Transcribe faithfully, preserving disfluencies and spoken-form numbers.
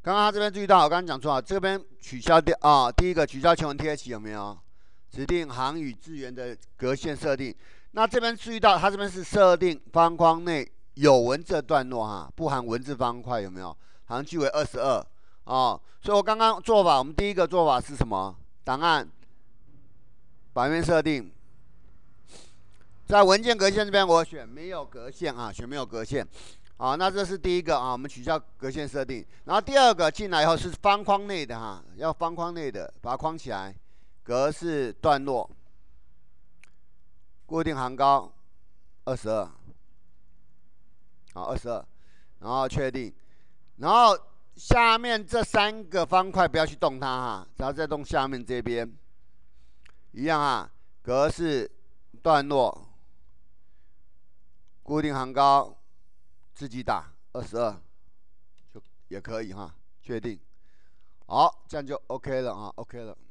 刚刚他这边注意到，我刚刚讲错了，这边取消掉啊，第一个取消全文贴起有没有？指定行与字元的格线设定。那这边注意到，它这边是设定方框内有文字的段落哈，不含文字方块有没有？行距为二十二啊。所以我刚刚做法，我们第一个做法是什么？档案版面设定，在文件格线这边我选没有格线啊，选没有格线。好，那这是第一个啊，我们取消格线设定。然后第二个进来以后是方框内的哈，要方框内的，把它框起来。格式段落，固定行高二十二，好二十二，然后确定。然后下面这三个方块不要去动它哈，只要再动下面这边，一样啊，格式段落，固定行高。自己打二十二就也可以哈，确定。好，这样就 OK 了啊 ，OK 了。